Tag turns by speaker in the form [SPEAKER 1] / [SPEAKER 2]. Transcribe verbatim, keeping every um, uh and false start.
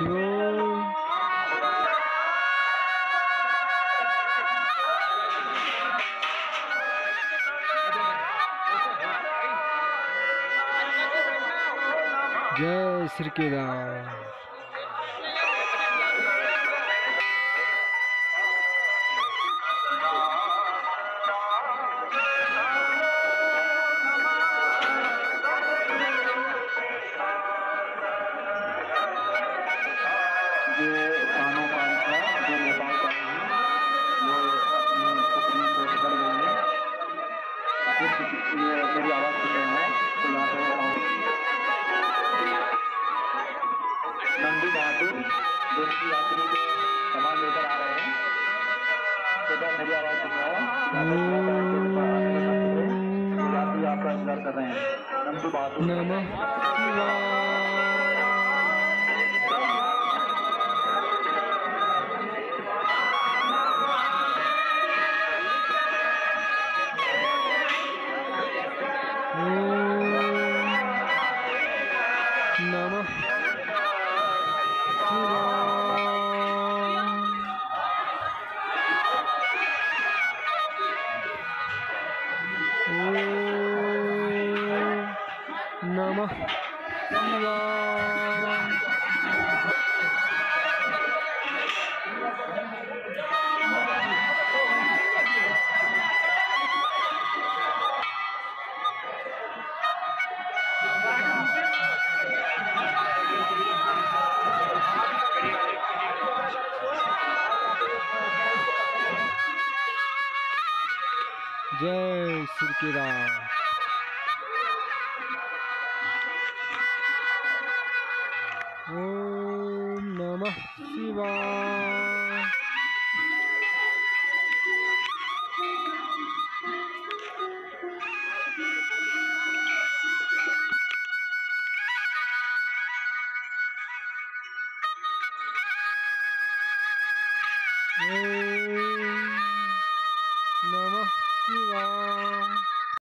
[SPEAKER 1] शिवोम। जय श्री केदार।
[SPEAKER 2] मेरी आवाज सुन रहे हैं तो यहाँ पे नंदी बहादुर दोस्ती यात्री के सामान लेकर आ रहे हैं। तो बस मेरी आवाज सुन रहे हैं, यात्री आपका इंतजार कर रहे हैं। नंदी बहादुर
[SPEAKER 1] नमः शिवाय। नमः शिवाय। ओम नमः शिवाय। जय श्री केदार। ओम नमः शिवाय। ओम नमः शिवाय।